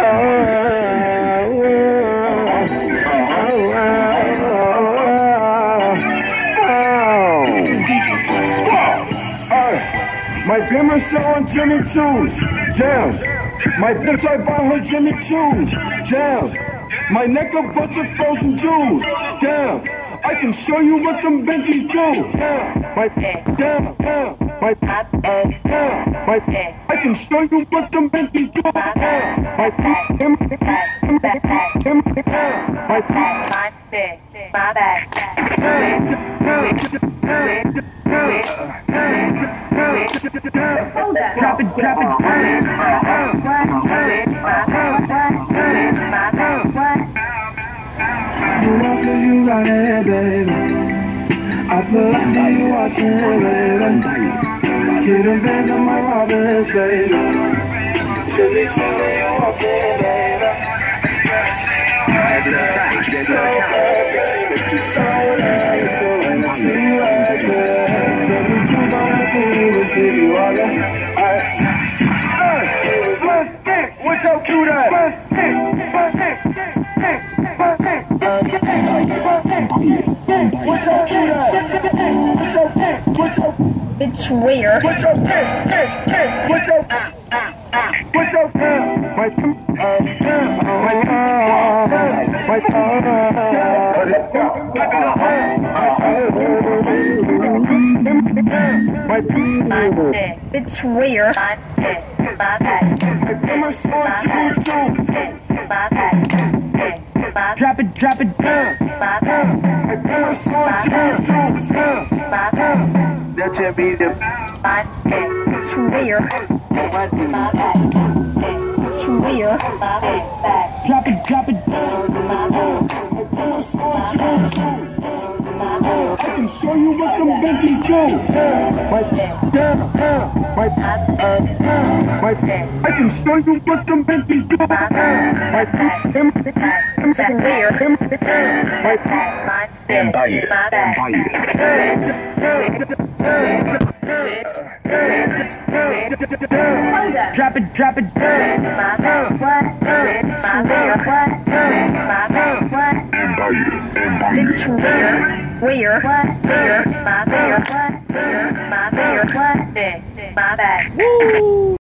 My bimmer selling Jimmy Choo's, damn. My bitch, I buy her Jimmy Choo's, damn. My neck a bunch of frozen jewels, damn. I can show you what them Benjis do, damn. My damn, my I can show you what them Benjis do, damn. My Drop it. So what do you got it, baby? I put up, see you watching, baby. See them bands on my robbers, baby. Chilly, you walking, baby. What's up, cute ass? What's up, cute ass? What's up? It's weird. What's up, What's up? What's up, It's weird. Drop it. That should be the It's weird. It's weird. Drop it. I can show you what them Benjis do. I can show you what them Benjis do. Empire. Drop it. It's weird. Woo!